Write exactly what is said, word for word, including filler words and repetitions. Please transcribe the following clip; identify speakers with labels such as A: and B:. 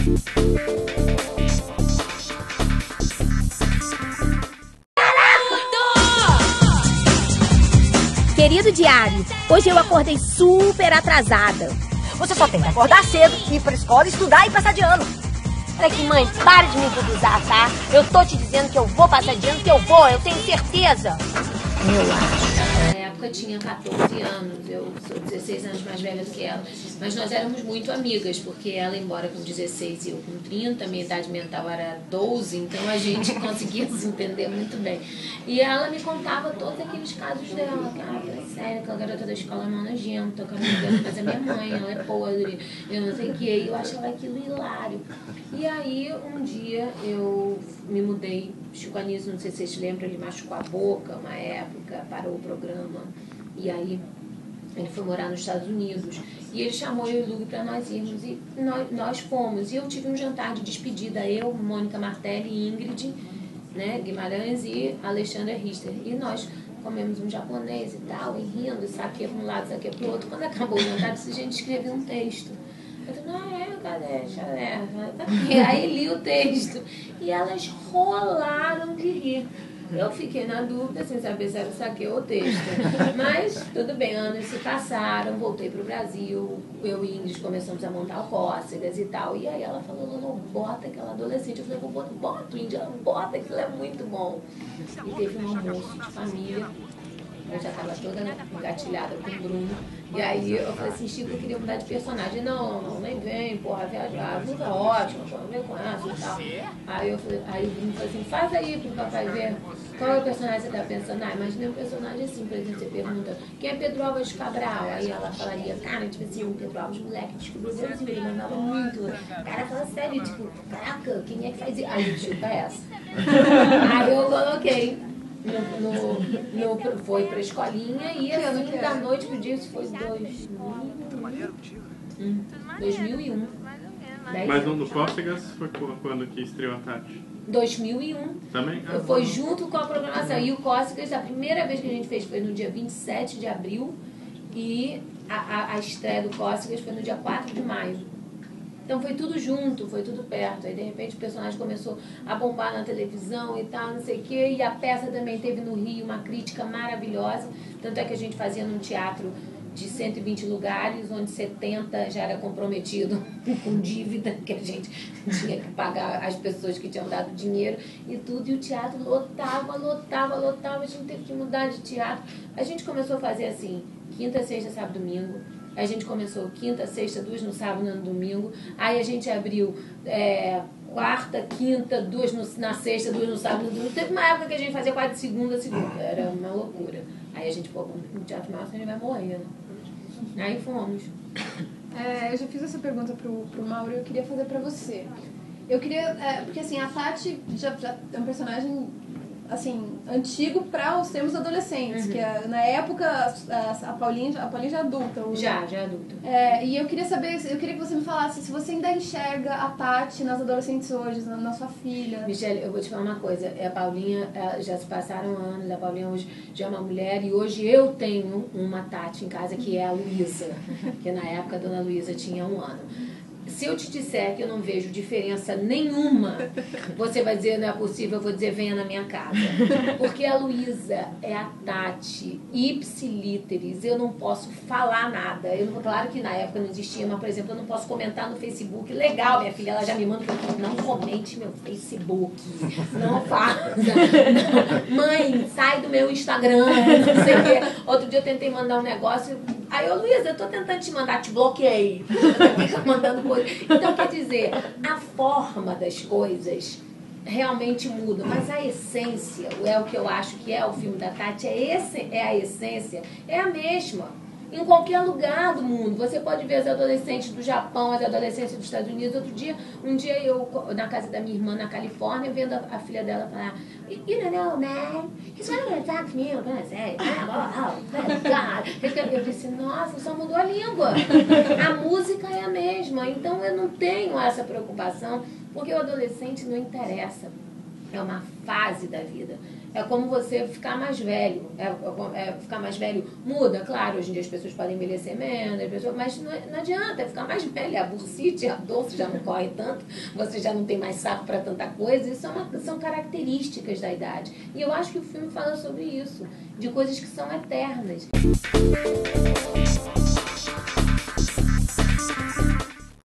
A: Querido diário, hoje eu acordei super atrasada.
B: Você só tem que acordar cedo, ir pra escola, estudar e passar de ano.
C: Olha aqui, mãe, para de me duduzar, tá? Eu tô te dizendo que eu vou passar de ano, que eu vou, eu tenho certeza.
A: Eu acho.
D: Na época eu tinha quatorze anos, eu sou dezesseis anos mais velha do que ela. Mas nós éramos muito amigas, porque ela, embora com dezesseis e eu com trinta, minha idade mental era doze, então a gente conseguia se entender muito bem. E ela me contava todos aqueles casos dela. Ah, é sério, aquela garota da escola é uma nojenta, que eu não quero fazer minha mãe, ela é podre, eu não sei o quê. E eu achava aquilo hilário. E aí, um dia, eu me mudei, Chico Anísio, não sei se vocês lembram, ele machucou a boca uma época, parou o programa. E aí, ele foi morar nos Estados Unidos. E ele chamou eu e o Lugo para nós irmos. E nós, nós fomos. E eu tive um jantar de despedida, eu, Mônica Martelli e Ingrid, né, Guimarães e Alexandra Richter. E nós comemos um japonês e tal, e rindo, saque para um lado, saque para o outro. Quando acabou o jantar, a gente escreveu um texto. Eu falei, não, é, cadê? Deixa eu ver. E aí li o texto. E elas rolaram de rir. Eu fiquei na dúvida, sem saber se era o saque ou o texto. Mas, tudo bem, anos se passaram, voltei para o Brasil, eu e Ingrid começamos a montar o Cócegas e tal. E aí ela falou, Lolo, bota aquela adolescente. Eu falei, vou botar, bota o Ingrid, ela bota, aquilo é muito bom. E teve um almoço de família. Eu já estava toda engatilhada com o Bruno. E aí eu falei assim, Chico, eu queria mudar de personagem. Não, não, nem vem, porra, viajar, não é ótimo, não vem com essa e tal. Aí, eu falei, aí o Bruno falou assim, faz aí pro papai ver qual é o personagem que você tá pensando. Ah, imagina um personagem assim, por exemplo, você pergunta, quem é Pedro Álvares Cabral? Aí ela falaria, cara, tipo assim, o Pedro Álvares, moleque, descobriu o Brasil, ele mandava muito. O cara fala sério, tipo, caraca, quem é que faz isso? Aí o Chico é essa. Aí eu coloquei. No, no, no, foi pra escolinha e assim, da noite pro dia, isso foi dois hum, dois mil e um.
E: Mas no Cócegas foi quando que estreou a Tati?
D: dois mil e um.
E: Também? Ah,
D: foi junto com a programação. E o Cócegas, a primeira vez que a gente fez foi no dia vinte e sete de abril e a, a, a estreia do Cócegas foi no dia quatro de maio. Então foi tudo junto, foi tudo perto. Aí de repente o personagem começou a bombar na televisão e tal, não sei o quê. E a peça também teve no Rio uma crítica maravilhosa. Tanto é que a gente fazia num teatro de cento e vinte lugares, onde setenta já era comprometido com dívida, que a gente tinha que pagar as pessoas que tinham dado dinheiro e tudo. E o teatro lotava, lotava, lotava. A gente teve que mudar de teatro. A gente começou a fazer assim, quinta, sexta, sábado, domingo. A gente começou quinta, sexta, duas no sábado e no domingo. Aí a gente abriu é, quarta, quinta, duas no, na sexta, duas no sábado e no domingo. Teve uma época que a gente fazia quatro de segunda a segunda. Era uma loucura. Aí a gente, pô, no teatro massa a gente vai morrer, né? Aí fomos.
F: É, eu já fiz essa pergunta pro, pro Mauro e eu queria fazer pra você. Eu queria... É, porque assim, a Tati já, já é um personagem... assim, antigo para os termos adolescentes, uhum. que a, na época a, a, Paulinha, a Paulinha já é adulta. Hoje.
D: Já, já é adulta.
F: É, e eu queria saber, eu queria que você me falasse se você ainda enxerga a Tati nas adolescentes hoje, na, na sua filha.
D: Michele, eu vou te falar uma coisa, a Paulinha, já se passaram anos, a Paulinha hoje já é uma mulher e hoje eu tenho uma Tati em casa que é a Luísa, que na época a dona Luísa tinha um ano. Se eu te disser que eu não vejo diferença nenhuma, você vai dizer, não é possível, eu vou dizer, venha na minha casa. Porque a Luísa é a Tati, ipsilíteris, eu não posso falar nada. Eu, claro que na época não existia, mas, por exemplo, eu não posso comentar no Facebook. Legal, minha filha, ela já me manda, não comente meu Facebook, não faça. Não. Mãe, sai do meu Instagram, não sei o quê. Outro dia eu tentei mandar um negócio, aí, ô Luísa, eu tô tentando te mandar, te bloqueei. Fica mandando coisa. Então, quer dizer, a forma das coisas realmente muda, mas a essência, é o que eu acho que é o filme da Tati, é, esse, é a essência, é a mesma. Em qualquer lugar do mundo. Você pode ver as adolescentes do Japão, as adolescentes dos Estados Unidos. Outro dia, um dia eu, na casa da minha irmã na Califórnia, vendo a, a filha dela falar, you don't know, man, he's not gonna talk to me, I'm gonna say, oh, God. Eu disse, nossa, só mudou a língua. A música é a mesma. Então eu não tenho essa preocupação, porque o adolescente não interessa. É uma fase da vida. É como você ficar mais velho. É, é ficar mais velho muda, claro, hoje em dia as pessoas podem envelhecer menos, as pessoas, mas não, não adianta, é ficar mais velha. A bursite, a dor, você já não corre tanto, você já não tem mais saco para tanta coisa. Isso é uma, são características da idade. E eu acho que o filme fala sobre isso, de coisas que são eternas.